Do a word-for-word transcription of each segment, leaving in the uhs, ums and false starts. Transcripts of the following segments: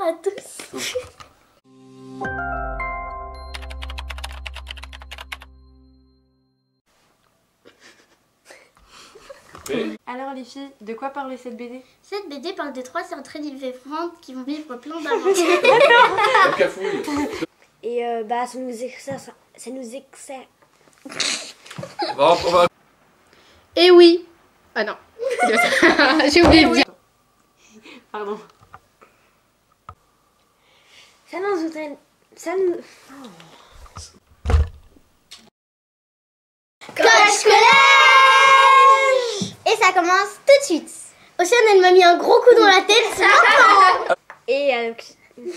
à tous. Alors les filles, de quoi parlait cette B D? Cette B D parle de trois sœurs très différentes qui vont vivre plein d'aventures. Et euh, bah ça nous exerce, ça, ça nous exerce. Et oui. Ah non. J'ai oublié de dire. Pardon. Ça nous entraîne. Ça nous. Oh. Collège collège. Et ça commence tout de suite. Océane, elle m'a mis un gros coup dans la tête maintenant. Et avec. Et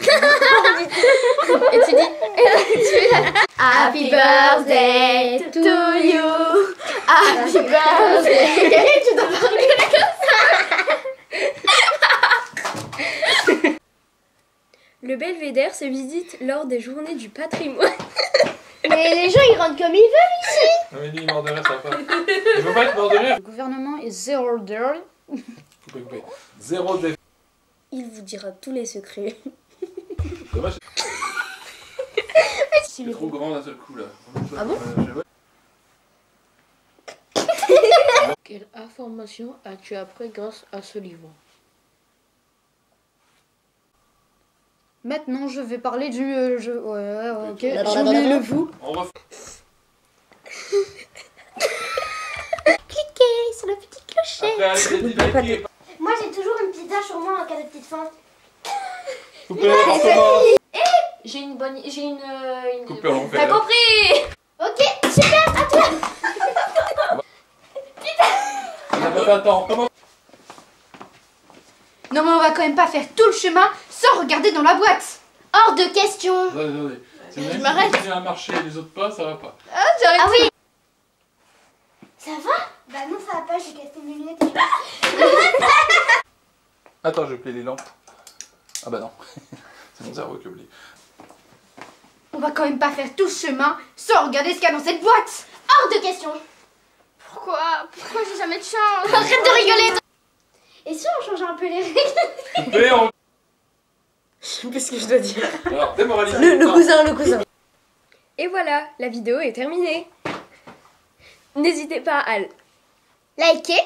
tu dis. Happy birthday to you. Happy birthday. Tu dois parler comme ça. Le belvédère se visite lors des journées du patrimoine. Mais les gens ils rentrent comme ils veulent ici. Non mais dis, il mord de rire, ça va pas. Il veut pas être mort de rire. Le gouvernement est zéro d'heure. Coupez, coupez. Zéro dé... Il vous dira tous les secrets. Dommage. C'est trop grand d'un seul coup là. Ah bon? Euh, Quelle information as-tu appris grâce à ce livre? Maintenant, je vais parler du euh, jeu. Ouais, ouais, ouais, ok. J'ai oublié le vous. On refait. Cliquez sur la petite clochette. Après, allez, vas-y, vas-y. Moi j'ai toujours une pizza sur moi en cas de petite faim. Coupez, on recommence. J'ai une bonne... J'ai une... euh, une... Coupez, on fait. T'as compris? Ok, super, à toi. On n'a pas fait un temps. Comment? Non, mais on va quand même pas faire tout le chemin sans regarder dans la boîte. Hors de question. Attendez, attendez. C'est vrai, si m'arrête. vous continuez à marcher et les autres pas, ça va pas. Ah, j'arrête. Ah oui. Ça va? Bah non, ça va pas, j'ai cassé mes lunettes. Attends, je plie les lampes. Ah bah non. C'est mon cerveau qui oublie. On va quand même pas faire tout ce chemin sans regarder ce qu'il y a dans cette boîte. Hors de question. Pourquoi? Pourquoi j'ai jamais de chance? Arrête de rigoler. Et si on change un peu les règles? Coupez, on... Je sais plus ce que je dois dire. Alors, démoralisez. Le, le cousin, le cousin. Et voilà, la vidéo est terminée. N'hésitez pas à Likez.